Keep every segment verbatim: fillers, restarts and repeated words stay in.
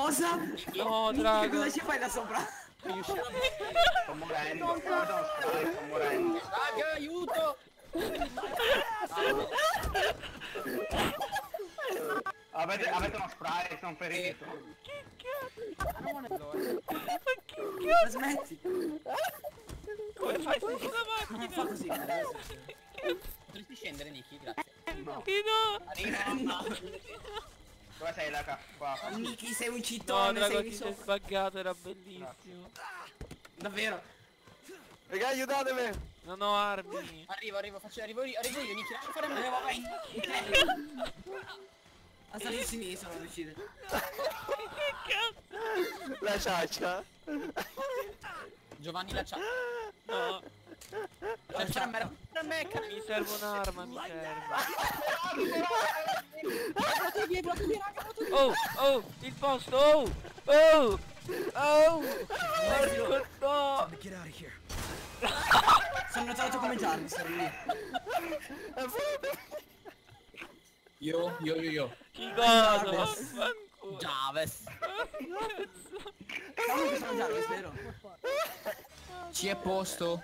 Cosa? No, Minchia, Drago. cosa ci fai da sopra? Sto morendo. Sto morendo. Raga, aiuto! Avete, avete uno spray, sono ferito. Che cazzo? Ma smetti. Come fai su la Non fa macchina? così. Potresti scendere, Niki, grazie. No. Che no? Arriva. Dove sei, Laca? Qua. Miki, sei un No, cittone, Drago, sei ti lì sei sopra. sbaggato, era bellissimo. Davvero. Raga, aiutatemi! Non ho armi. Arrivo, arrivo, faccio, arrivo io, arrivo io, Niki, lascia fare a me. Andiamo vai. A stare in sinistra non decide. Che cazzo? La ciaccia! Giovanni la chat. No, Lascia fare a me, lascia fare a me, cazzo. mi serve un'arma, mi serve. Oh, oh, il posto, oh, oh, oh, porco no. Sono notato come Jarvis, ero lì. Io, io, io, io. Chi cosa? Vaffanculo. Javes. Cavolo che sono Jarvis, vero? Ci è posto.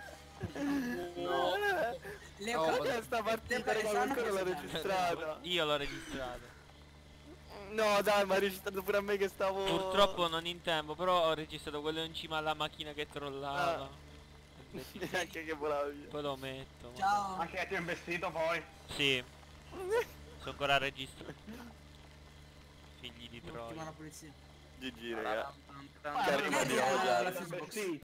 Le ho Oh, capito. Sta partita, raga, ancora l'ho registrata. Io l'ho registrato. No, dai, ma ha registrato pure a me che stavo... Purtroppo non in tempo, però ho registrato quello in cima alla macchina che trollava. Neanche che volava via. Poi lo metto. ma- Ciao. Anche che ti ho investito poi. Sì. Sono ancora registrato. Figli di Ultima la troia. polizia. G G, raga. Ah, Carico me di l'ho odio. la investito.